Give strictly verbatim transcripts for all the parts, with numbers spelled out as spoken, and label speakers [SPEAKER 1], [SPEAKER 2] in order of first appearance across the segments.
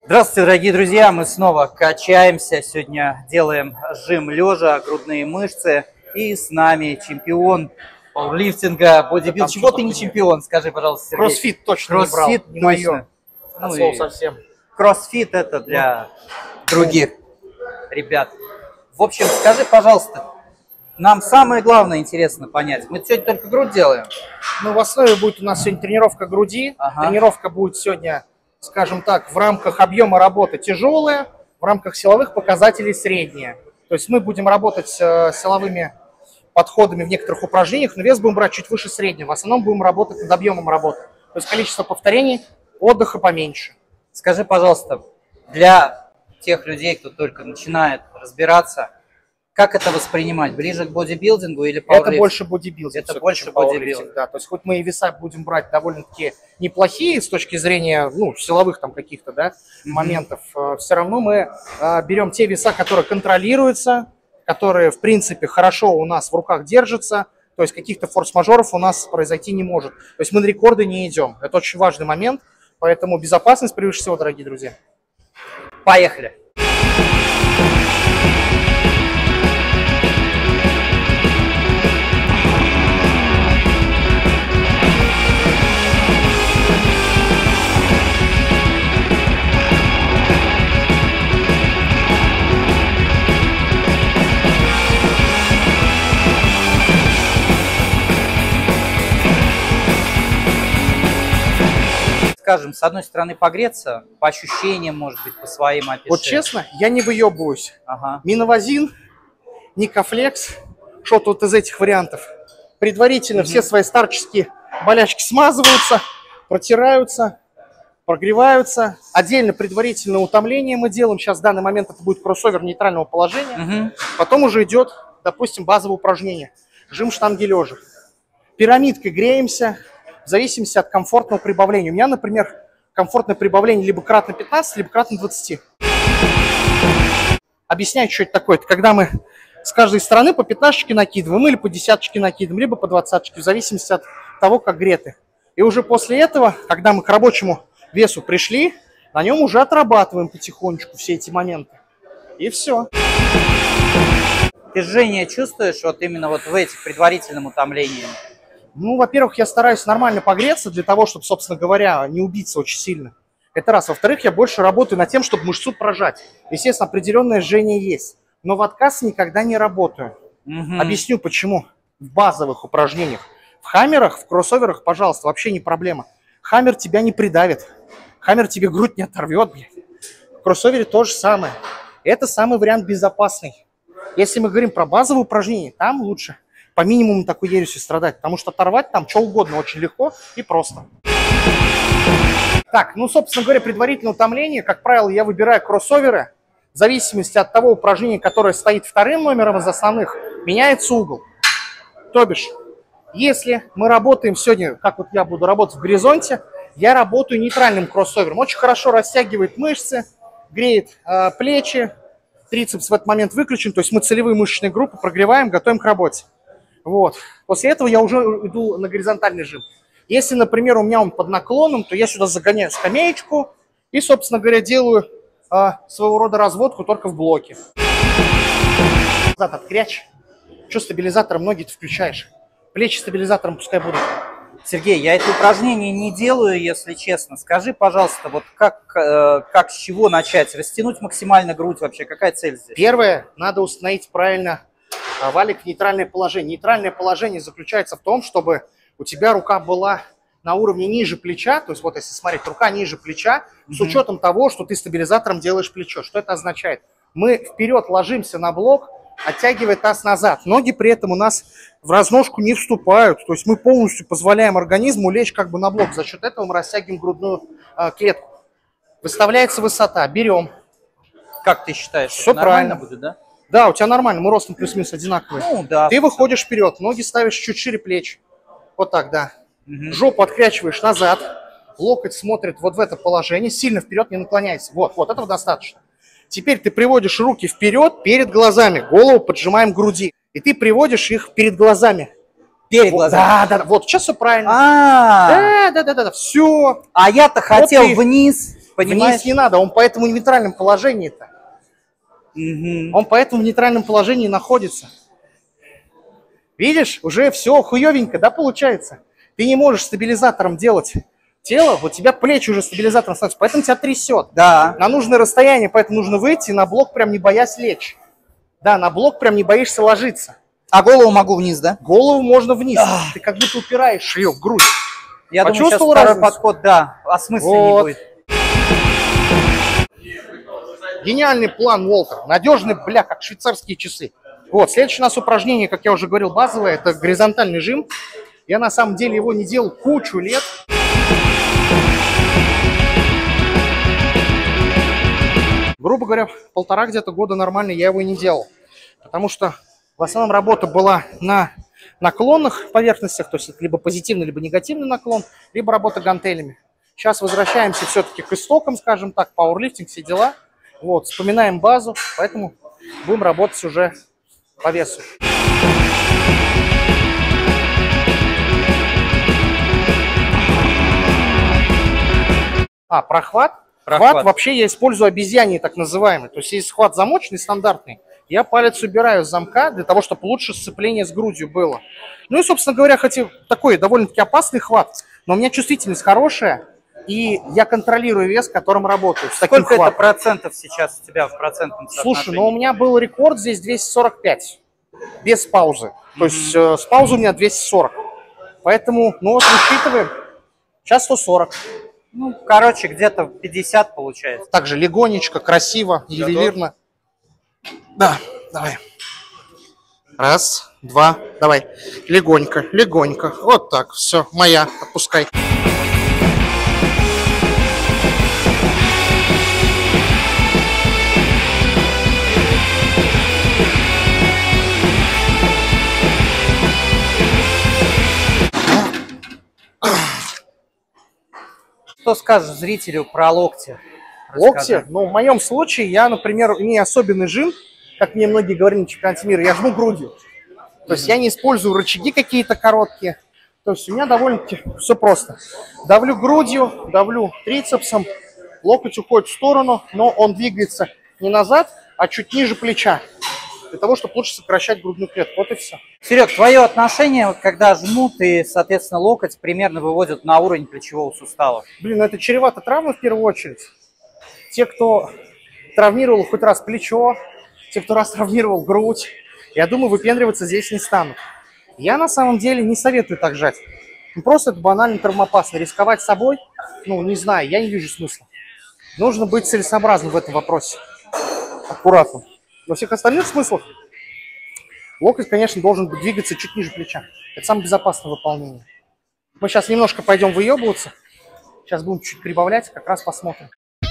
[SPEAKER 1] Здравствуйте, дорогие друзья! Мы снова качаемся. Сегодня делаем жим лежа, грудные мышцы. И с нами чемпион пауэрлифтинга, бодибилдинга. Чего ты не чемпион? Скажи, пожалуйста, Сергей.
[SPEAKER 2] Кроссфит точно
[SPEAKER 1] Кроссфит
[SPEAKER 2] не брал, не мое.
[SPEAKER 1] Ну
[SPEAKER 2] От слова совсем.
[SPEAKER 1] Кроссфит это для других ребят. В общем, скажи, пожалуйста, нам самое главное интересно понять. Мы сегодня только грудь делаем.
[SPEAKER 2] Ну, в основе будет у нас сегодня тренировка груди. Ага. Тренировка будет сегодня, скажем так, в рамках объема работы тяжелая, в рамках силовых показателей средняя. То есть мы будем работать с силовыми подходами в некоторых упражнениях, но вес будем брать чуть выше среднего. В основном будем работать над объемом работы. То есть количество повторений, отдыха поменьше.
[SPEAKER 1] Скажи, пожалуйста, для тех людей, кто только начинает разбираться, как это воспринимать? Ближе к бодибилдингу или пауэрлифтингу?
[SPEAKER 2] Это больше бодибилдинг.
[SPEAKER 1] Это больше бодибилдинг.
[SPEAKER 2] Да, то есть хоть мы и веса будем брать довольно-таки неплохие с точки зрения, ну, силовых там каких-то, да, mm-hmm. моментов, все равно мы э, берем те веса, которые контролируются, которые, в принципе, хорошо у нас в руках держатся, то есть каких-то форс-мажоров у нас произойти не может. То есть мы на рекорды не идем. Это очень важный момент, поэтому безопасность превыше всего, дорогие друзья.
[SPEAKER 1] Поехали! Скажем, с одной стороны погреться, по ощущениям, может быть, по своим опиши.
[SPEAKER 2] Вот честно, я не выебываюсь. Ага. Миновазин, Никофлекс, что-то вот из этих вариантов. Предварительно угу. все свои старческие болячки смазываются, протираются, прогреваются. Отдельно предварительное утомление мы делаем. Сейчас в данный момент это будет кроссовер нейтрального положения. Угу. Потом уже идет, допустим, базовое упражнение. Жим штанги лежа. Пирамидкой греемся. В зависимости от комфортного прибавления. У меня, например, комфортное прибавление либо кратно пятнадцать, либо кратно двадцать. Объясняю, что это такое. Это когда мы с каждой стороны по пятнашечке накидываем, или по десяточке накидываем, либо по двадцаточке, в зависимости от того, как греты. И уже после этого, когда мы к рабочему весу пришли, на нем уже отрабатываем потихонечку все эти моменты. И все.
[SPEAKER 1] Ты жжение чувствуешь вот именно вот в этих предварительном утомлении?
[SPEAKER 2] Ну, во-первых, я стараюсь нормально погреться для того, чтобы, собственно говоря, не убиться очень сильно. Это раз. Во-вторых, я больше работаю над тем, чтобы мышцу прожать. Естественно, определенное жжение есть. Но в отказ никогда не работаю. Угу. Объясню, почему. В базовых упражнениях. В хаммерах, в кроссоверах, пожалуйста, вообще не проблема. Хаммер тебя не придавит. Хаммер тебе грудь не оторвет, блядь. В кроссовере то же самое. Это самый вариант безопасный. Если мы говорим про базовые упражнения, там лучше по минимуму такой ересью страдать, потому что оторвать там что угодно очень легко и просто. Так, ну, собственно говоря, предварительное утомление, как правило, я выбираю кроссоверы. В зависимости от того упражнения, которое стоит вторым номером из основных, меняется угол. То бишь, если мы работаем сегодня, как вот я буду работать в горизонте, я работаю нейтральным кроссовером. Очень хорошо растягивает мышцы, греет э, плечи, трицепс в этот момент выключен, то есть мы целевые мышечные группы прогреваем, готовим к работе. Вот. После этого я уже иду на горизонтальный жим. Если, например, у меня он под наклоном, то я сюда загоняю скамеечку и, собственно говоря, делаю э, своего рода разводку только в блоке. Назад открячь. Что стабилизатором ноги ты включаешь? Плечи стабилизатором пускай будут.
[SPEAKER 1] Сергей, я это упражнение не делаю, если честно. Скажи, пожалуйста, вот как, э, как с чего начать? Растянуть максимально грудь вообще? Какая цель здесь?
[SPEAKER 2] Первое, надо установить правильно валик в нейтральное положение. Нейтральное положение заключается в том, чтобы у тебя рука была на уровне ниже плеча, то есть вот если смотреть, рука ниже плеча, mm-hmm. с учетом того, что ты стабилизатором делаешь плечо. Что это означает? Мы вперед ложимся на блок, оттягивая таз назад. Ноги при этом у нас в разножку не вступают, то есть мы полностью позволяем организму лечь как бы на блок. За счет этого мы растягиваем грудную э, клетку. Выставляется высота, берем.
[SPEAKER 1] Как ты считаешь?
[SPEAKER 2] Все правильно
[SPEAKER 1] будет, да?
[SPEAKER 2] Да, у тебя нормально, мы ростом плюс-минус одинаковые.
[SPEAKER 1] Ну, да.
[SPEAKER 2] Ты выходишь вперед, ноги ставишь чуть шире плеч. Вот так, да. Угу. Жопу открячиваешь назад, локоть смотрит вот в это положение, сильно вперед не наклоняйся. Вот, вот этого достаточно. Теперь ты приводишь руки вперед перед глазами, голову поджимаем к груди. И ты приводишь их перед глазами.
[SPEAKER 1] Перед глазами?
[SPEAKER 2] Да, да, да. Вот, сейчас все правильно.
[SPEAKER 1] А,
[SPEAKER 2] да, да, да, да, да, все.
[SPEAKER 1] А я-то хотел вниз. Понимаешь?
[SPEAKER 2] Вниз не надо, он поэтому в нейтральном положении-то.
[SPEAKER 1] Угу.
[SPEAKER 2] Он поэтому в нейтральном положении находится. Видишь, уже все хуевенько, да, получается? Ты не можешь стабилизатором делать тело, вот у тебя плечи уже стабилизатором становятся, поэтому тебя трясет.
[SPEAKER 1] Да.
[SPEAKER 2] На нужное расстояние, поэтому нужно выйти на блок, прям не боясь лечь. Да, на блок прям не боишься ложиться.
[SPEAKER 1] А голову могу вниз, да?
[SPEAKER 2] Голову можно вниз. Ах. Ты как будто упираешь ее в грудь.
[SPEAKER 1] Я думаю, сейчас
[SPEAKER 2] второй
[SPEAKER 1] разницу? подход, да, осмысленнее
[SPEAKER 2] вот.
[SPEAKER 1] будет.
[SPEAKER 2] Гениальный план, Уолтер. Надежный, бля, как швейцарские часы. Вот, следующее у нас упражнение, как я уже говорил, базовое, это горизонтальный жим. Я на самом деле его не делал кучу лет. Грубо говоря, полтора где-то года нормально я его и не делал. Потому что в основном работа была на наклонных поверхностях, то есть это либо позитивный, либо негативный наклон, либо работа гантелями. Сейчас возвращаемся все-таки к истокам, скажем так, пауэрлифтинг, все дела. Вот, вспоминаем базу, поэтому будем работать уже по весу. А, прохват?
[SPEAKER 1] Прохват.
[SPEAKER 2] Хват вообще я использую обезьяний, так называемый. То есть если хват замочный, стандартный, я палец убираю с замка для того, чтобы лучше сцепление с грудью было. Ну и, собственно говоря, хотя такой довольно-таки опасный хват, но у меня чувствительность хорошая, и я контролирую вес, которым работаю.
[SPEAKER 1] Сколько это процентов сейчас у тебя в процентном соотношении?
[SPEAKER 2] Слушай, ну у меня был рекорд здесь двести сорок пять, без паузы. То mm-hmm. есть э, с паузой у меня двести сорок. Поэтому, ну вот, высчитываем. Сейчас сто сорок.
[SPEAKER 1] Ну, короче, где-то пятьдесят получается.
[SPEAKER 2] Также легонечко, красиво, ювелирно. Да, давай. Раз, два, давай. Легонько, легонько. Вот так, все, моя, отпускай.
[SPEAKER 1] Что скажешь зрителю про локти?
[SPEAKER 2] Локти? Ну, в моем случае я, например, не особенный жим, как мне многие говорили на чемпионате мира, я жму грудью. То есть я не использую рычаги какие-то короткие. То есть у меня довольно-таки все просто. Давлю грудью, давлю трицепсом, локоть уходит в сторону, но он двигается не назад, а чуть ниже плеча. Для того, чтобы лучше сокращать грудную клетку. Вот и все.
[SPEAKER 1] Серег, твое отношение, вот, когда жмут и, соответственно, локоть примерно выводят на уровень плечевого сустава?
[SPEAKER 2] Блин, ну это чревато травмы в первую очередь. Те, кто травмировал хоть раз плечо, те, кто раз травмировал грудь, я думаю, выпендриваться здесь не станут. Я на самом деле не советую так жать. Ну, просто это банально травмоопасно. Рисковать собой, ну, не знаю, я не вижу смысла. Нужно быть целесообразным в этом вопросе. Аккуратно. Во всех остальных смыслах локоть, конечно, должен двигаться чуть ниже плеча. Это самое безопасное выполнение. Мы сейчас немножко пойдем выебываться. Сейчас будем чуть прибавлять, как раз посмотрим.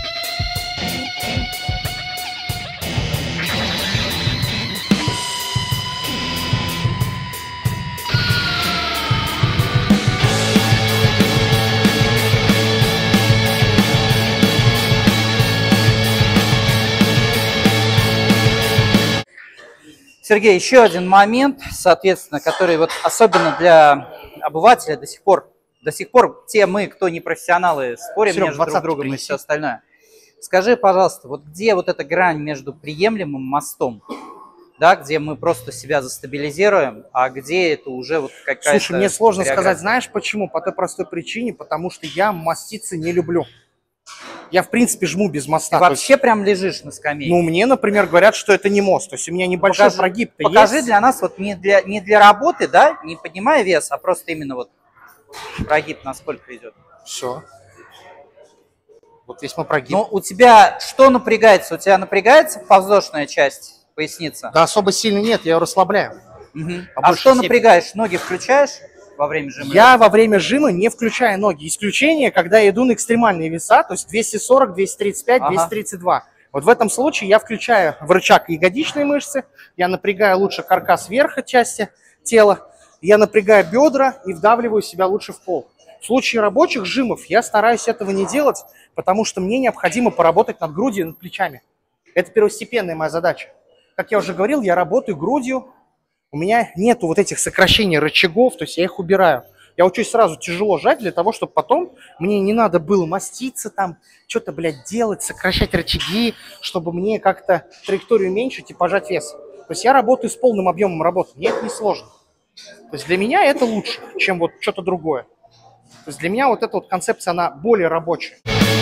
[SPEAKER 1] Сергей, еще один момент, соответственно, который вот особенно для обывателя до сих пор, до сих пор те мы, кто не профессионалы, спорим Серег, между друг другом принеси. И все остальное. Скажи, пожалуйста, вот где вот эта грань между приемлемым мостом, да, где мы просто себя застабилизируем, а где это уже вот какая-то...
[SPEAKER 2] Слушай, мне сложно сказать, знаешь почему? По той простой причине, потому что я маститься не люблю. Я, в принципе, жму без моста.
[SPEAKER 1] Ты вообще есть, прям лежишь на скамейке?
[SPEAKER 2] Ну, мне, например, говорят, что это не мост. То есть у меня небольшой
[SPEAKER 1] покажи,
[SPEAKER 2] прогиб.
[SPEAKER 1] Покажи
[SPEAKER 2] есть.
[SPEAKER 1] Для нас, вот не для, не для работы, да, не поднимая вес, а просто именно вот прогиб насколько идет.
[SPEAKER 2] Все. Вот весь мой прогиб.
[SPEAKER 1] Ну, у тебя что напрягается? У тебя напрягается подвздошная часть, поясница?
[SPEAKER 2] Да особо сильно нет, я ее расслабляю.
[SPEAKER 1] Угу. А что степени. Напрягаешь? Ноги включаешь? Во время жима?
[SPEAKER 2] Я во время жима не включаю ноги. Исключение, когда я иду на экстремальные веса, то есть двести сорок, двести тридцать пять, ага. двести тридцать два. Вот в этом случае я включаю в рычаг ягодичные мышцы, я напрягаю лучше каркас верха части тела, я напрягаю бедра и вдавливаю себя лучше в пол. В случае рабочих жимов я стараюсь этого не делать, потому что мне необходимо поработать над грудью и над плечами. Это первостепенная моя задача. Как я уже говорил, я работаю грудью. У меня нету вот этих сокращений рычагов, то есть я их убираю. Я учусь сразу тяжело жать для того, чтобы потом мне не надо было маститься там, что-то, блядь, делать, сокращать рычаги, чтобы мне как-то траекторию уменьшить и пожать вес. То есть я работаю с полным объемом работы, мне это не сложно. То есть для меня это лучше, чем вот что-то другое. То есть для меня вот эта вот концепция, она более рабочая.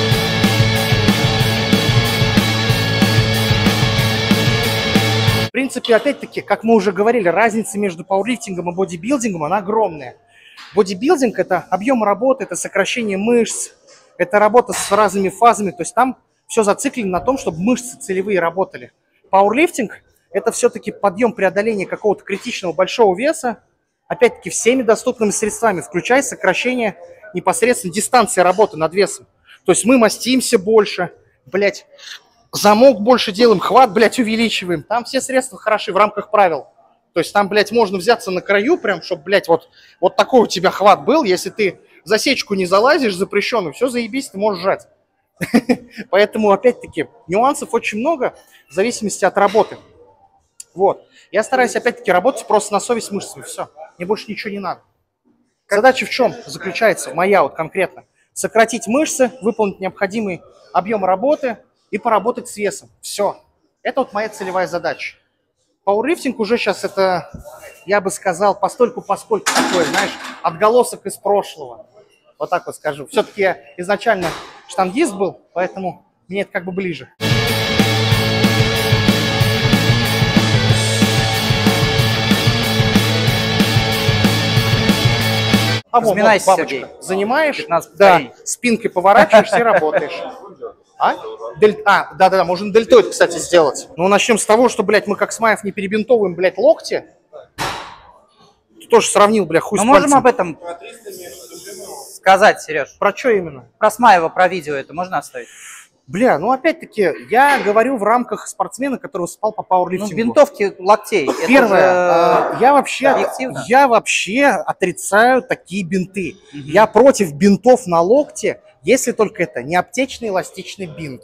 [SPEAKER 2] В принципе, опять-таки, как мы уже говорили, разница между пауэрлифтингом и бодибилдингом, она огромная. Бодибилдинг – это объем работы, это сокращение мышц, это работа с разными фазами, то есть там все зациклено на том, чтобы мышцы целевые работали. Пауэрлифтинг – это все-таки подъем преодоления какого-то критичного большого веса, опять-таки всеми доступными средствами, включая сокращение непосредственно дистанции работы над весом. То есть мы мастимся больше, блядь, замок больше делаем, хват, блядь, увеличиваем. Там все средства хороши в рамках правил. То есть там, блядь, можно взяться на краю, прям, чтобы, блядь, вот, вот такой у тебя хват был. Если ты в засечку не залазишь запрещенную, все заебись, ты можешь жать. Поэтому, опять-таки, нюансов очень много в зависимости от работы. Вот. Я стараюсь, опять-таки, работать просто на совесть мышцами. Все. Мне больше ничего не надо. Задача в чем заключается, моя вот конкретно? Сократить мышцы, выполнить необходимый объем работы и поработать с весом. Все. Это вот моя целевая задача. Пауэрлифтинг уже сейчас это, я бы сказал, постольку-поскольку такое, знаешь, отголосок из прошлого. Вот так вот скажу. Все-таки я изначально штангист был, поэтому мне это как бы ближе. А вот, вот бабочка. Сергей. Занимаешь, да, спинкой поворачиваешься и работаешь. А? Дель... а, да-да-да, можно дельтоид, кстати, сделать. Ну, начнем с того, что, блядь, мы как Смаев не перебинтовываем, блядь, локти. Ты тоже сравнил, блядь, хуй с пальцем.
[SPEAKER 1] Мы можем об этом сказать, Сереж.
[SPEAKER 2] Про что именно?
[SPEAKER 1] Про Смаева, про видео это можно оставить?
[SPEAKER 2] Бля, ну опять-таки, я говорю в рамках спортсмена, который выступал по пауэрлифтингу.
[SPEAKER 1] Ну, бинтовки локтей.
[SPEAKER 2] Первое, это я, вообще, я вообще отрицаю такие бинты. Угу. Я против бинтов на локте, если только это не аптечный эластичный бинт.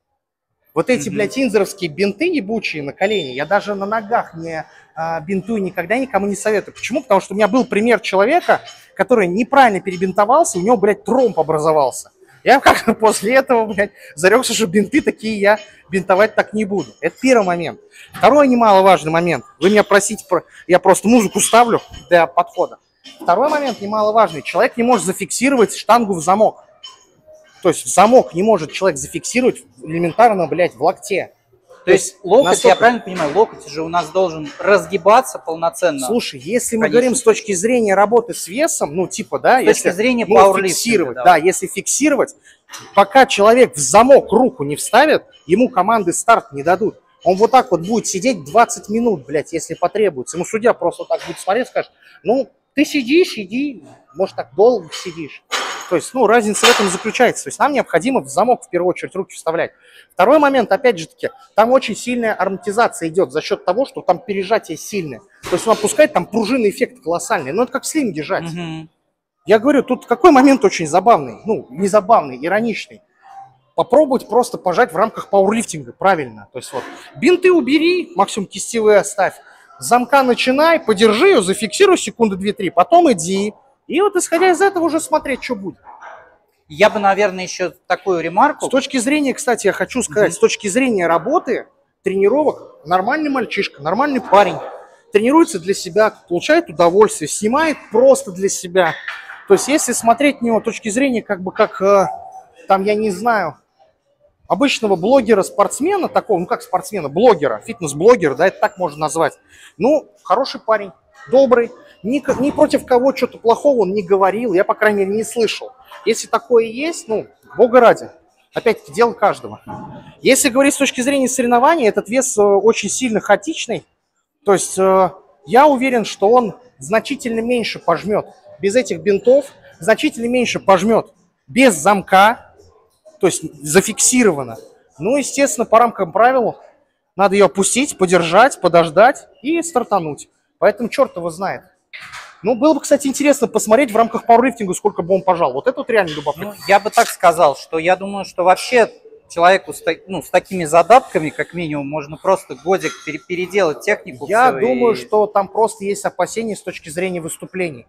[SPEAKER 2] Вот эти, угу. блядь, инзеровские бинты ебучие на колени, я даже на ногах не а, бинтую, никогда никому не советую. Почему? Потому что у меня был пример человека, который неправильно перебинтовался, у него, блядь, тромб образовался. Я как после этого, блядь, зарекся, что бинты такие я бинтовать так не буду. Это первый момент. Второй немаловажный момент. Вы меня просите, про... я просто музыку ставлю для подхода. Второй момент немаловажный. Человек не может зафиксировать штангу в замок. То есть в замок не может человек зафиксировать элементарно, блядь, в локте.
[SPEAKER 1] То, То есть локоть, настолько... я правильно понимаю, локоть же у нас должен разгибаться полноценно.
[SPEAKER 2] Слушай, если мы говорим с точки зрения работы с весом, ну типа, да,
[SPEAKER 1] с
[SPEAKER 2] если
[SPEAKER 1] точки зрения
[SPEAKER 2] ну, фиксировать, да. да, если фиксировать, пока человек в замок руку не вставит, ему команды старт не дадут. Он вот так вот будет сидеть двадцать минут, блядь, если потребуется. Ему судья просто вот так будет смотреть, скажет, ну, ты сидишь, иди, может, так долго сидишь. То есть, ну, разница в этом заключается. То есть нам необходимо в замок в первую очередь руки вставлять. Второй момент, опять же таки, там очень сильная ароматизация идет за счет того, что там пережатие сильное. То есть он опускает, там пружинный эффект колоссальный. Ну, это как в слинге жать. Mm-hmm. Я говорю, тут какой момент очень забавный, ну, не забавный, ироничный. Попробовать просто пожать в рамках пауэрлифтинга, правильно. То есть вот, бинты убери, максимум кистевые оставь. Замка начинай, подержи ее, зафиксируй секунды две-три, потом иди. И вот исходя из этого уже смотреть, что будет.
[SPEAKER 1] Я бы, наверное, еще такую ремарку.
[SPEAKER 2] С точки зрения, кстати, я хочу сказать, mm-hmm. с точки зрения работы, тренировок, нормальный мальчишка, нормальный парень, тренируется для себя, получает удовольствие, снимает просто для себя. То есть если смотреть на него с точки зрения, как бы как, там, я не знаю, обычного блогера-спортсмена, такого, ну как спортсмена, блогера, фитнес-блогера, да, это так можно назвать. Ну, хороший парень, добрый. Ни, ни против кого что-то плохого он не говорил, я, по крайней мере, не слышал. Если такое есть, ну, бога ради, опять-таки, дело каждого. Если говорить с точки зрения соревнований, этот вес очень сильно хаотичный, то есть э, я уверен, что он значительно меньше пожмет без этих бинтов, значительно меньше пожмет без замка, то есть зафиксировано. Ну, естественно, по рамкам правил надо ее опустить, подержать, подождать и стартануть. Поэтому черт его знает. Ну, было бы, кстати, интересно посмотреть в рамках пауэрлифтинга, сколько бы он пожал. Вот это вот реально любопытно.
[SPEAKER 1] Ну, я бы так сказал, что я думаю, что вообще человеку с, ну, с такими задатками, как минимум, можно просто годик переделать технику.
[SPEAKER 2] Я думаю, и... что там просто есть опасения с точки зрения выступлений.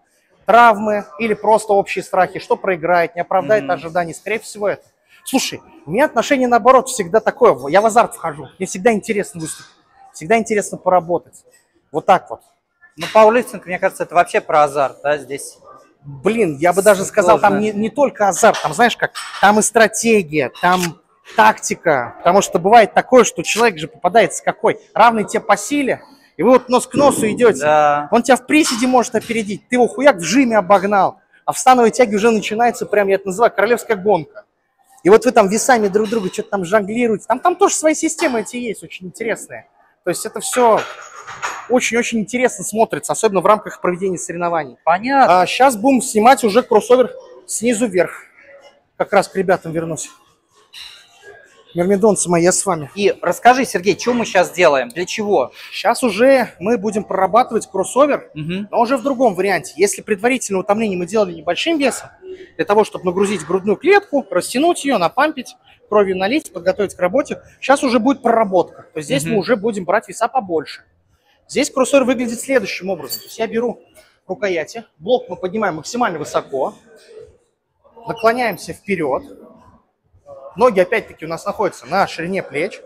[SPEAKER 2] травмы или просто общие страхи, что проиграет, не оправдает
[SPEAKER 1] Мгм.
[SPEAKER 2] ожиданий, скорее всего это. Слушай, у меня отношение наоборот всегда такое, я в азарт вхожу, мне всегда интересно выступить, всегда интересно поработать. Вот так вот.
[SPEAKER 1] Ну, пауэрлифтинг, мне кажется, это вообще про азарт, да, здесь.
[SPEAKER 2] Блин, я бы даже сказал, там не, не только азарт, там, знаешь как, там и стратегия, там тактика, потому что бывает такое, что человек же попадается какой, равный тебе по силе, и вы вот нос к носу идете,
[SPEAKER 1] Да.
[SPEAKER 2] он тебя в приседе может опередить, ты его хуяк в жиме обогнал, а в становой тяге уже начинается, прям я это называю, королевская гонка. И вот вы там весами друг друга что-то там жонглируете, там, там тоже свои системы эти есть, очень интересные. То есть это все очень-очень интересно смотрится, особенно в рамках проведения соревнований.
[SPEAKER 1] Понятно.
[SPEAKER 2] А сейчас будем снимать уже кроссовер снизу вверх. Как раз к ребятам вернусь. Мирмидонцы мои, я с вами.
[SPEAKER 1] И расскажи, Сергей, что мы сейчас делаем, для чего?
[SPEAKER 2] Сейчас уже мы будем прорабатывать кроссовер,
[SPEAKER 1] Мгм.
[SPEAKER 2] но уже в другом варианте. Если предварительное утомление мы делали небольшим весом, для того, чтобы нагрузить грудную клетку, растянуть ее, напампить, кровью налить, подготовить к работе, сейчас уже будет проработка. То есть здесь
[SPEAKER 1] Мгм.
[SPEAKER 2] мы уже будем брать веса побольше. Здесь кроссовер выглядит следующим образом. То есть я беру рукояти, блок мы поднимаем максимально высоко, наклоняемся вперед, ноги опять-таки у нас находятся на ширине плеч.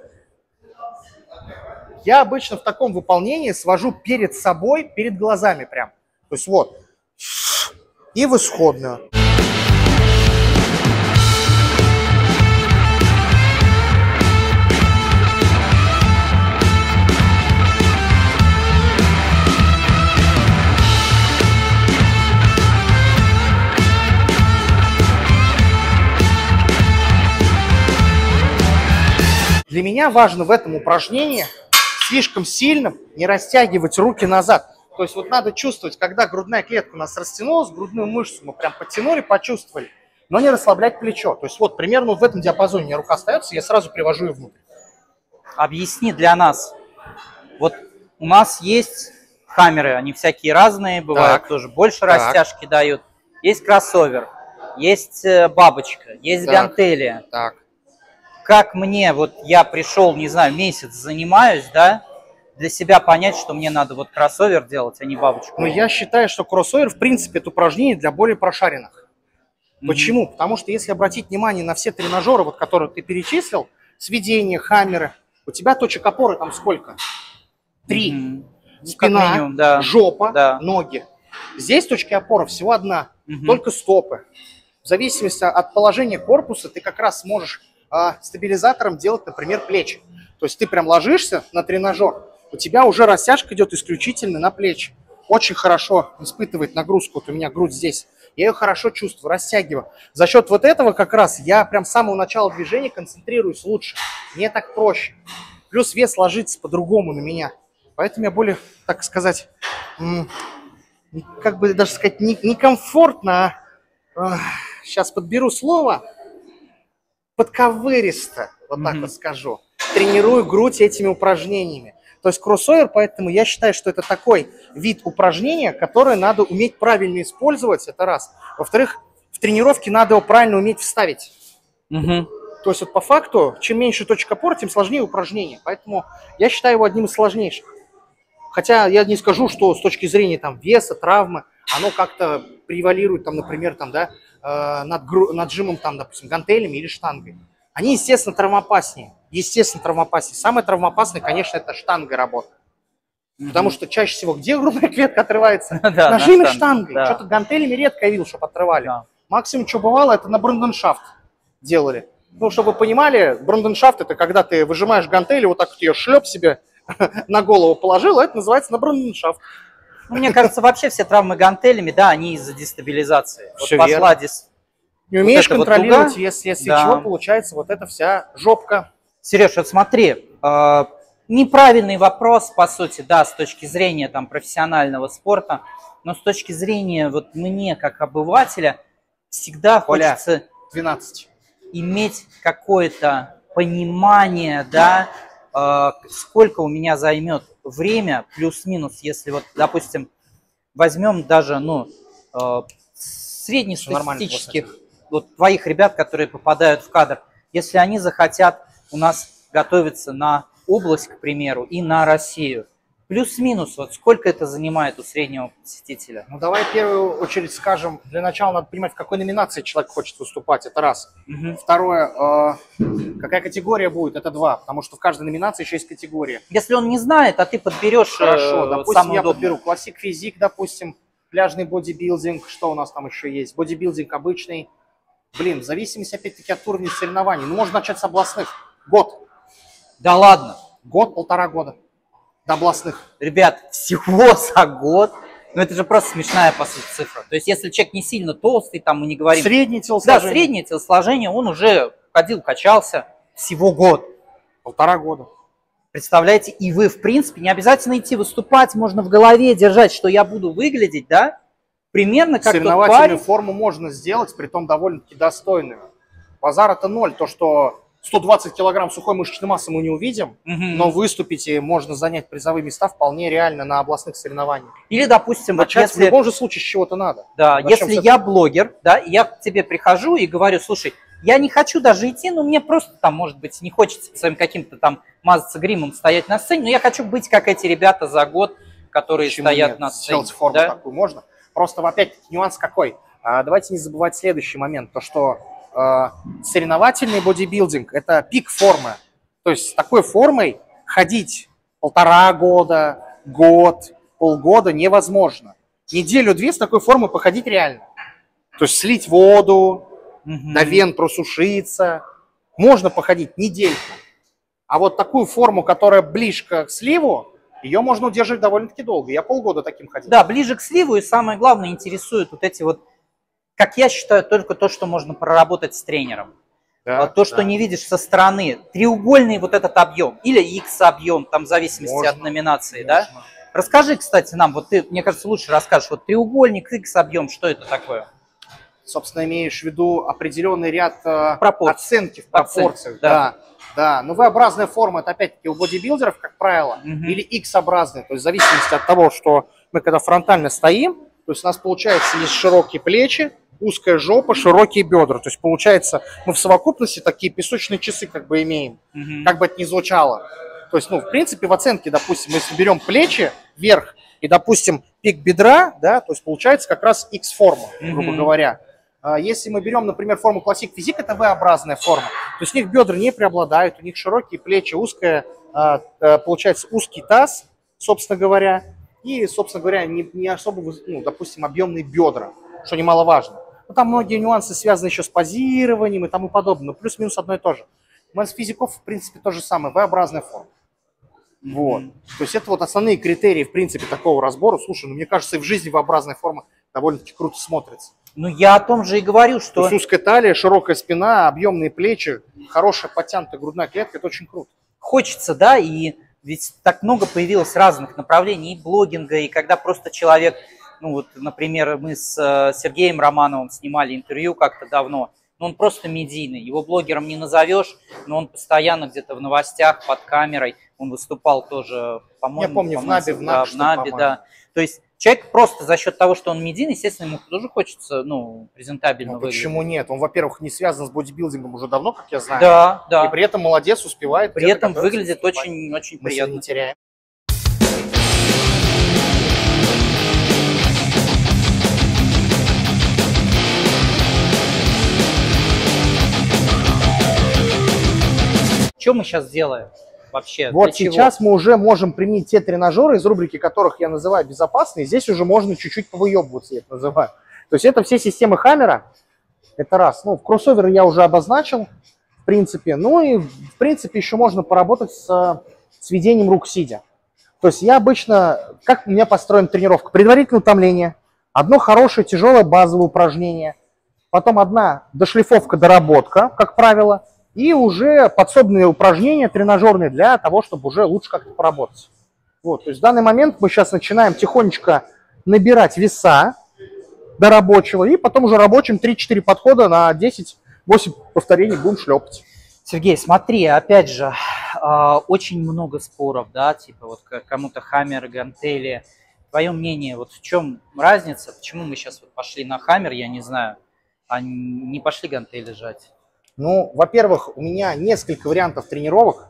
[SPEAKER 2] Я обычно в таком выполнении свожу перед собой, перед глазами прям. То есть вот. И в исходную. Для меня важно в этом упражнении слишком сильно не растягивать руки назад. То есть вот надо чувствовать, когда грудная клетка у нас растянулась, грудную мышцу мы прям подтянули, почувствовали, но не расслаблять плечо. То есть вот примерно вот в этом диапазоне у меня рука остается, я сразу привожу ее внутрь.
[SPEAKER 1] Объясни для нас. Вот у нас есть хаммеры, они всякие разные, бывают
[SPEAKER 2] Так.
[SPEAKER 1] тоже больше
[SPEAKER 2] Так.
[SPEAKER 1] растяжки дают. Есть кроссовер, есть э, бабочка, есть
[SPEAKER 2] Так.
[SPEAKER 1] гантели.
[SPEAKER 2] Так.
[SPEAKER 1] Как мне, вот я пришел, не знаю, месяц занимаюсь, да, для себя понять, что мне надо вот кроссовер делать, а не бабочку?
[SPEAKER 2] Но я считаю, что кроссовер, в принципе, это упражнение для более прошаренных.
[SPEAKER 1] Мгм.
[SPEAKER 2] Почему? Потому что если обратить внимание на все тренажеры, вот, которые ты перечислил, сведения, хаммеры, у тебя точек опоры там сколько? Три.
[SPEAKER 1] Мгм. Ну, как
[SPEAKER 2] Спина,
[SPEAKER 1] минимум, да.
[SPEAKER 2] жопа,
[SPEAKER 1] Да.
[SPEAKER 2] ноги. Здесь точки опоры всего одна,
[SPEAKER 1] Мгм.
[SPEAKER 2] только стопы. В зависимости от положения корпуса ты как раз сможешь а, стабилизатором делать, например, плечи. То есть ты прям ложишься на тренажер, у тебя уже растяжка идет исключительно на плечи. Очень хорошо испытывает нагрузку. Вот у меня грудь здесь. Я ее хорошо чувствую, растягиваю. За счет вот этого как раз я прям с самого начала движения концентрируюсь лучше. Мне так проще. Плюс вес ложится по-другому на меня. Поэтому я более, так сказать, м, как бы даже сказать, не- некомфортно, а, ах, сейчас подберу слово, подковыристо, вот так
[SPEAKER 1] Мгм.
[SPEAKER 2] вот скажу, тренирую грудь этими упражнениями. То есть кроссовер, поэтому я считаю, что это такой вид упражнения, которое надо уметь правильно использовать, это раз. Во-вторых, в тренировке надо его правильно уметь вставить.
[SPEAKER 1] Мгм.
[SPEAKER 2] То есть вот по факту, чем меньше точек опоры, тем сложнее упражнение. Поэтому я считаю его одним из сложнейших. Хотя я не скажу, что с точки зрения там, веса, травмы, оно как-то превалирует, там, например, там, да, э, над, гру- над жимом, там, допустим, гантелями или штангой. Они, естественно, травмоопаснее. Естественно, травмоопаснее. Самое травмоопасное, конечно, это штанга работа. Потому что чаще всего где грудная клетка отрывается?
[SPEAKER 1] Да,
[SPEAKER 2] На
[SPEAKER 1] на
[SPEAKER 2] жиме
[SPEAKER 1] штанге,
[SPEAKER 2] штангой.
[SPEAKER 1] да.
[SPEAKER 2] Что-то гантелями редко я видел, чтобы отрывали.
[SPEAKER 1] Да.
[SPEAKER 2] Максимум, что бывало, это на бранденшафт делали. Ну, чтобы вы понимали, бранденшафт — это когда ты выжимаешь гантели, вот так вот ее шлеп себе на голову положил, а это называется на бранденшафт.
[SPEAKER 1] Ну, мне кажется, вообще все травмы гантелями, да, они из-за дестабилизации. Вот
[SPEAKER 2] Всё
[SPEAKER 1] пошла дис-
[SPEAKER 2] Не умеешь
[SPEAKER 1] это вот
[SPEAKER 2] контролировать,
[SPEAKER 1] туга,
[SPEAKER 2] если, если
[SPEAKER 1] да.
[SPEAKER 2] чего, получается вот эта вся жопка.
[SPEAKER 1] Сереж, вот смотри, э, неправильный вопрос, по сути, да, с точки зрения там профессионального спорта, но с точки зрения вот мне, как обывателя, всегда
[SPEAKER 2] Оля.
[SPEAKER 1] хочется
[SPEAKER 2] двенадцать.
[SPEAKER 1] иметь какое-то понимание, да, э, сколько у меня займет время, плюс-минус, если вот, допустим, возьмем даже, ну, э, среднестатистических вот твоих ребят, которые попадают в кадр, если они захотят у нас готовиться на область, к примеру, и на Россию, Плюс-минус, вот сколько это занимает у среднего посетителя?
[SPEAKER 2] Ну, давай в первую очередь скажем, для начала надо понимать, в какой номинации человек хочет выступать, это раз.
[SPEAKER 1] Угу.
[SPEAKER 2] Второе, э, какая категория будет, это два, потому что в каждой номинации еще есть категория.
[SPEAKER 1] Если он не знает, а ты подберешь
[SPEAKER 2] Хорошо,
[SPEAKER 1] э,
[SPEAKER 2] допустим,
[SPEAKER 1] самое
[SPEAKER 2] я
[SPEAKER 1] удобное.
[SPEAKER 2] подберу классик физик, допустим, пляжный бодибилдинг, что у нас там еще есть, бодибилдинг обычный. Блин, в зависимости, опять-таки, от уровня соревнований. Ну, можно начать с областных. Год.
[SPEAKER 1] Да ладно.
[SPEAKER 2] Год, полтора года. До областных.
[SPEAKER 1] Ребят, всего за год. Ну, это же просто смешная, по сути, цифра. То есть, если человек не сильно толстый, там мы не говорим...
[SPEAKER 2] Среднее телосложение.
[SPEAKER 1] Да, среднее телосложение, он уже ходил, качался всего год.
[SPEAKER 2] Полтора года.
[SPEAKER 1] Представляете, и вы, в принципе, не обязательно идти выступать, можно в голове держать, что я буду выглядеть, да? Примерно как тот
[SPEAKER 2] Соревновательную
[SPEAKER 1] парень.
[SPEAKER 2] форму можно сделать, притом довольно-таки достойную. Базар это ноль. То, что сто двадцать килограмм сухой мышечной массы мы не увидим,
[SPEAKER 1] Угу.
[SPEAKER 2] но выступить и можно занять призовые места вполне реально на областных соревнованиях.
[SPEAKER 1] Или, допустим, вот
[SPEAKER 2] Начать
[SPEAKER 1] если...
[SPEAKER 2] в любом же случае с чего-то надо.
[SPEAKER 1] Да,
[SPEAKER 2] Начнем
[SPEAKER 1] если
[SPEAKER 2] с этого.
[SPEAKER 1] я блогер, да, и я к тебе прихожу и говорю, слушай, я не хочу даже идти, но мне просто там, может быть, не хочется своим каким-то там мазаться гримом, стоять на сцене, но я хочу быть как эти ребята за год, которые
[SPEAKER 2] Почему
[SPEAKER 1] стоят
[SPEAKER 2] нет?
[SPEAKER 1] на сцене.
[SPEAKER 2] Сделать форму
[SPEAKER 1] Да?
[SPEAKER 2] такую можно. Просто, опять-таки, нюанс какой. А, давайте не забывать следующий момент. То, что э, соревновательный бодибилдинг – это пик формы. То есть с такой формой ходить полтора года, год, полгода невозможно. Неделю-две с такой формой походить реально. То есть слить воду,
[SPEAKER 1] Мгм.
[SPEAKER 2] до вен просушиться. Можно походить недельку. А вот такую форму, которая близко к сливу, ее можно удерживать довольно-таки долго. Я полгода таким ходил.
[SPEAKER 1] Да, ближе к сливу, и самое главное, интересует вот эти вот, как я считаю, только то, что можно проработать с тренером.
[SPEAKER 2] Да,
[SPEAKER 1] А то, что
[SPEAKER 2] да.
[SPEAKER 1] не видишь со стороны. Треугольный вот этот объем, или X объем, там в зависимости
[SPEAKER 2] Можно,
[SPEAKER 1] от номинации, да?
[SPEAKER 2] Можно.
[SPEAKER 1] Расскажи, кстати, нам, вот ты, мне кажется, лучше расскажешь, вот треугольник, X объем, что это такое?
[SPEAKER 2] Собственно, имеешь в виду определенный ряд э,
[SPEAKER 1] Пропорций.
[SPEAKER 2] оценки в пропорциях.
[SPEAKER 1] Оценки, да.
[SPEAKER 2] Да, да. Но V-образная форма, это опять-таки у бодибилдеров, как правило,
[SPEAKER 1] Мгм.
[SPEAKER 2] или X-образная. То есть в зависимости от того, что мы когда фронтально стоим, то есть у нас получается есть широкие плечи, узкая жопа, широкие бедра. То есть получается мы в совокупности такие песочные часы как бы имеем,
[SPEAKER 1] Мгм.
[SPEAKER 2] как бы это ни звучало. То есть, ну, в принципе, в оценке, допустим, если берем плечи вверх и, допустим, пик бедра, да, то есть получается как раз X-форма, грубо
[SPEAKER 1] Мгм.
[SPEAKER 2] говоря. А Если мы берем, например, форму классик физик, это V-образная форма. То есть у них бедра не преобладают, у них широкие плечи, узкая, а, а, получается узкий таз, собственно говоря, и, собственно говоря, не, не особо, выс- ну, допустим, объемные бедра, что немаловажно. Ну, там многие нюансы связаны еще с позированием и тому подобное, но плюс-минус одно и то же. У нас физиков, в принципе, то же самое, V-образная форма. Вот. То есть это вот основные критерии, в принципе, такого разбора. Слушай, ну мне кажется, и в жизни V-образная форма довольно-таки круто смотрится.
[SPEAKER 1] Ну, я о том же и говорю,
[SPEAKER 2] То
[SPEAKER 1] что...
[SPEAKER 2] есть узкая талия, широкая спина, объемные плечи, хорошая подтянутая грудная клетка, это очень круто.
[SPEAKER 1] Хочется, да, и ведь так много появилось разных направлений и блогинга, и когда просто человек, ну вот, например, мы с э, Сергеем Романовым снимали интервью как-то давно, но он просто медийный, его блогером не назовешь, но он постоянно где-то в новостях, под камерой, он выступал тоже, по-моему,
[SPEAKER 2] Я помню, в
[SPEAKER 1] по-моему,
[SPEAKER 2] Набе, в
[SPEAKER 1] да,
[SPEAKER 2] Набе,
[SPEAKER 1] в
[SPEAKER 2] что-то,
[SPEAKER 1] Набе,
[SPEAKER 2] по-моему.
[SPEAKER 1] да. То есть человек просто за счет того, что он медийный, естественно, ему тоже хочется, ну, презентабельно
[SPEAKER 2] Ну,
[SPEAKER 1] выглядеть.
[SPEAKER 2] почему нет? Он, во-первых, не связан с бодибилдингом уже давно, как я знаю.
[SPEAKER 1] Да, да.
[SPEAKER 2] И при этом молодец, успевает.
[SPEAKER 1] При
[SPEAKER 2] где-то
[SPEAKER 1] этом
[SPEAKER 2] готовится
[SPEAKER 1] выглядит
[SPEAKER 2] выступать.
[SPEAKER 1] очень, очень
[SPEAKER 2] Мы себя
[SPEAKER 1] приятно.
[SPEAKER 2] не теряем.
[SPEAKER 1] Что мы сейчас делаем вообще?
[SPEAKER 2] Вот
[SPEAKER 1] Для чего?
[SPEAKER 2] сейчас мы уже можем применить те тренажеры, из рубрики которых я называю безопасные. Здесь уже можно чуть-чуть повыебываться, я это называю. То есть это все системы Хаммера. Это раз. Ну, в кроссоверы я уже обозначил, в принципе. Ну и, в принципе, еще можно поработать с сведением рук сидя. То есть я обычно, как у меня построена тренировка? Предварительное утомление, одно хорошее тяжелое базовое упражнение, потом одна дошлифовка, доработка, как правило, и уже подсобные упражнения тренажерные для того, чтобы уже лучше как-то поработать. Вот, то есть в данный момент мы сейчас начинаем тихонечко набирать веса до рабочего, и потом уже рабочим три-четыре подхода на десять-восемь повторений будем шлепать.
[SPEAKER 1] Сергей, смотри, опять же, э, очень много споров, да, типа вот к- кому-то хаммер, гантели. Твое мнение, вот в чем разница, почему мы сейчас вот пошли на хаммер, я не знаю, а не пошли гантели жать?
[SPEAKER 2] Ну, во-первых, у меня несколько вариантов тренировок.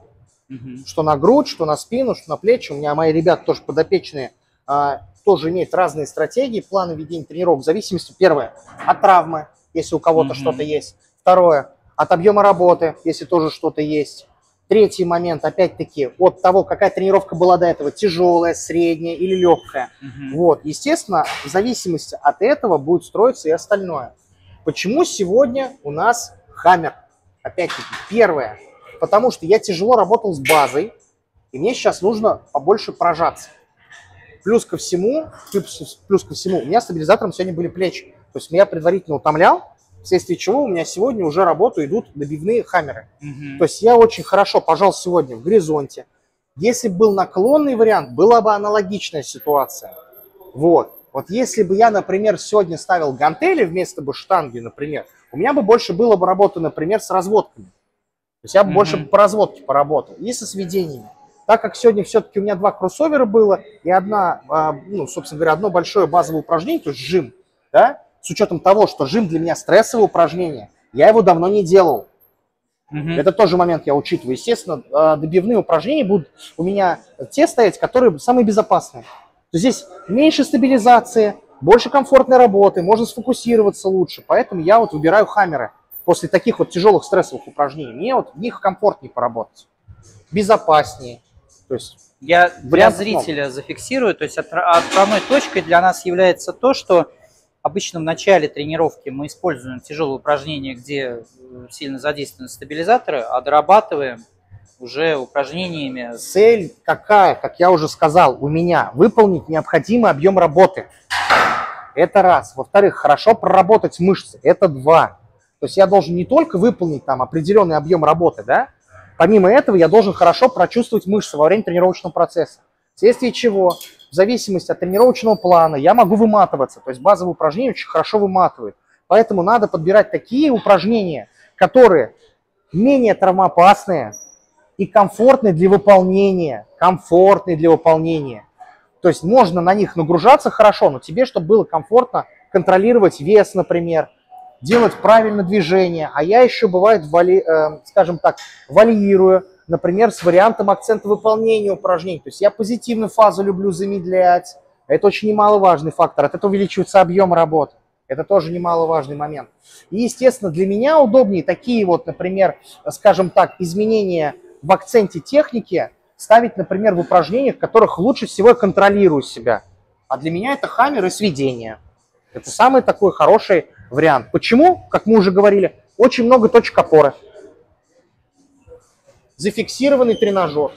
[SPEAKER 1] Угу.
[SPEAKER 2] Что на грудь, что на спину, что на плечи. У меня мои ребята тоже подопечные, а, тоже имеют разные стратегии, планы ведения тренировок в зависимости, первое, от травмы, если у кого-то
[SPEAKER 1] Угу.
[SPEAKER 2] что-то есть. Второе, от объема работы, если тоже что-то есть. Третий момент, опять-таки, от того, какая тренировка была до этого, тяжелая, средняя или легкая.
[SPEAKER 1] Угу.
[SPEAKER 2] Вот, естественно, в зависимости от этого будет строиться и остальное. Почему сегодня у нас хаммер? Опять-таки, первое, потому что я тяжело работал с базой, и мне сейчас нужно побольше прожаться. Плюс ко всему, плюс, плюс ко всему, у меня стабилизатором сегодня были плечи. То есть меня предварительно утомлял, вследствие чего у меня сегодня уже работу идут добивные хаммеры.
[SPEAKER 1] Угу.
[SPEAKER 2] То есть я очень хорошо пожал сегодня в горизонте. Если бы был наклонный вариант, была бы аналогичная ситуация. Вот. Вот если бы я, например, сегодня ставил гантели вместо бы штанги, например, у меня бы больше было бы работы, например, с разводками. То есть я бы mm-hmm. больше по разводке поработал и со сведениями. Так как сегодня все-таки у меня два кроссовера было и одна, ну, собственно говоря, одно большое базовое упражнение, то есть жим, да, с учетом того, что жим для меня стрессовое упражнение, я его давно не делал. Mm-hmm. Это тоже момент я учитываю. Естественно, добивные упражнения будут у меня те стоять, которые самые безопасные. То здесь меньше стабилизации, больше комфортной работы, можно сфокусироваться лучше. Поэтому я вот выбираю хаммеры после таких вот тяжелых стрессовых упражнений. Мне вот в них комфортнее поработать, безопаснее. То есть
[SPEAKER 1] я для зрителя много. Зафиксирую, то есть отправной точкой для нас является то, что обычно в начале тренировки мы используем тяжелые упражнения, где сильно задействованы стабилизаторы, а дорабатываем уже упражнениями.
[SPEAKER 2] Цель какая, как я уже сказал, у меня выполнить необходимый объем работы. Это раз. Во-вторых, хорошо проработать мышцы. Это два. То есть я должен не только выполнить там определенный объем работы, да? Помимо этого я должен хорошо прочувствовать мышцы во время тренировочного процесса. Вследствие чего, в зависимости от тренировочного плана, я могу выматываться. То есть базовые упражнения очень хорошо выматывают. Поэтому надо подбирать такие упражнения, которые менее травмоопасные, и комфортный для выполнения, комфортный для выполнения. То есть можно на них нагружаться хорошо, но тебе, чтобы было комфортно контролировать вес, например, делать правильно движение. А я еще, бывает, вали, э, скажем так, варьирую, например, с вариантом акцента выполнения упражнений. То есть я позитивную фазу люблю замедлять. Это очень немаловажный фактор. От этого увеличивается объем работы. Это тоже немаловажный момент. И, естественно, для меня удобнее такие вот, например, скажем так, изменения в акценте техники ставить, например, в упражнениях, в которых лучше всего я контролирую себя. А для меня это хаммер и сведение. Это самый такой хороший вариант. Почему? Как мы уже говорили, очень много точек опоры. Зафиксированный тренажер.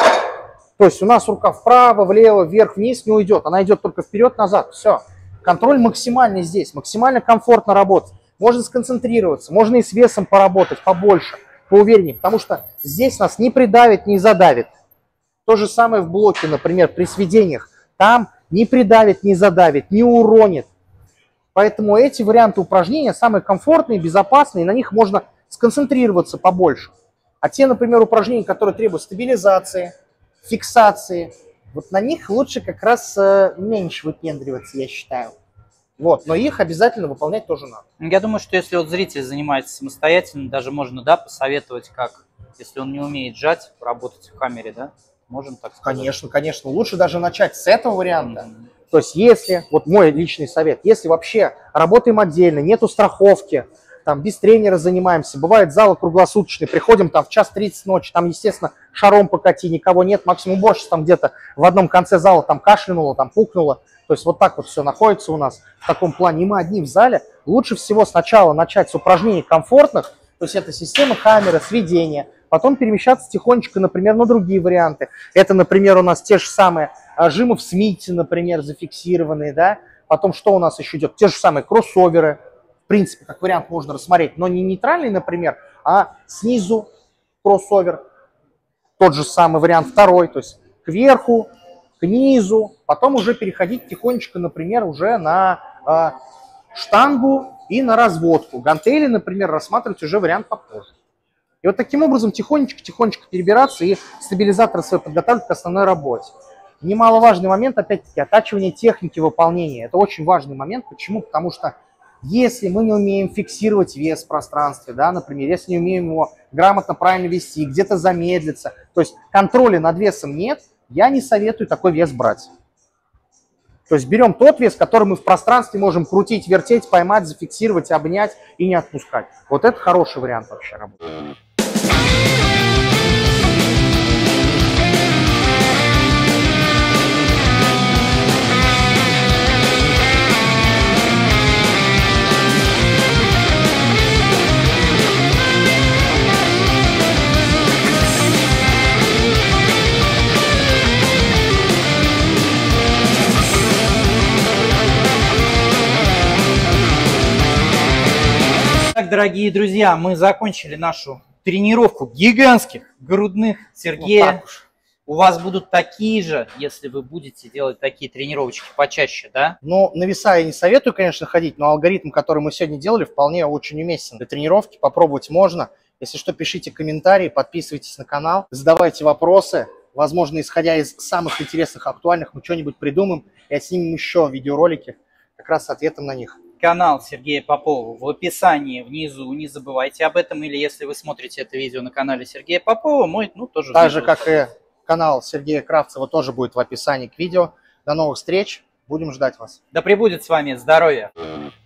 [SPEAKER 2] То есть у нас рука вправо, влево, вверх, вниз не уйдет. Она идет только вперед, назад. Все. Контроль максимальный здесь. Максимально комфортно работать. Можно сконцентрироваться. Можно и с весом поработать побольше, поувереннее. Потому что здесь нас не придавит, не задавит. То же самое в блоке, например, при сведениях. Там не придавит, не задавит, не уронит. Поэтому эти варианты упражнения самые комфортные, безопасные. И на них можно сконцентрироваться побольше. А те, например, упражнения, которые требуют стабилизации, фиксации, вот на них лучше как раз э, меньше выпендриваться, я считаю. Вот, но их обязательно выполнять тоже надо.
[SPEAKER 1] Я думаю, что если вот зритель занимается самостоятельно, даже можно, да, посоветовать, как, если он не умеет сжать, работать в камере, да? Можем так сказать?
[SPEAKER 2] Конечно, конечно. Лучше даже начать с этого варианта. Mm-hmm. То есть если, вот мой личный совет, если вообще работаем отдельно, нету страховки, там без тренера занимаемся, бывает залы круглосуточные, приходим там в час тридцать ночи, там, естественно, шаром покати, никого нет, максимум уборщица там где-то в одном конце зала там кашлянула, там пукнула. То есть вот так вот все находится у нас в таком плане. И мы одни в зале. Лучше всего сначала начать с упражнений комфортных, то есть это система хаммера, сведения, потом перемещаться тихонечко, например, на другие варианты. Это, например, у нас те же самые жимы в Смите, например, зафиксированные, да. Потом что у нас еще идет? Те же самые кроссоверы. В принципе, как вариант можно рассмотреть, но не нейтральный, например, а снизу кроссовер. Тот же самый вариант второй, то есть кверху, к низу. Потом уже переходить тихонечко, например, уже на э, штангу и на разводку. Гантели, например, рассматривать уже вариант попозже. И вот таким образом тихонечко-тихонечко перебираться и стабилизатор свой подготавливать к основной работе. Немаловажный момент, опять-таки, оттачивание техники выполнения. Это очень важный момент. Почему? Потому что если мы не умеем фиксировать вес в пространстве, да, например, если не умеем его грамотно, правильно вести, где-то замедлиться. То есть контроля над весом нет, я не советую такой вес брать. То есть берем тот вес, который мы в пространстве можем крутить, вертеть, поймать, зафиксировать, обнять и не отпускать. Вот это хороший вариант вообще работы.
[SPEAKER 1] Так, дорогие друзья, мы закончили нашу тренировку гигантских грудных. Сергей, вот у вас будут такие же, если вы будете делать такие тренировочки почаще, да?
[SPEAKER 2] Ну, на веса я не советую, конечно, ходить, но алгоритм, который мы сегодня делали, вполне очень уместен. Для тренировки попробовать можно. Если что, пишите комментарии, подписывайтесь на канал, задавайте вопросы. Возможно, исходя из самых интересных, актуальных, мы что-нибудь придумаем и отснимем еще видеоролики как раз с ответом на них.
[SPEAKER 1] Канал Сергея Попова в описании внизу, не забывайте об этом. Или если вы смотрите это видео на канале Сергея Попова, мой, ну, тоже
[SPEAKER 2] так же,
[SPEAKER 1] внизу.
[SPEAKER 2] как и канал Сергея Кравцева, тоже будет в описании к видео. До новых встреч, будем ждать вас.
[SPEAKER 1] Да пребудет с вами здоровье!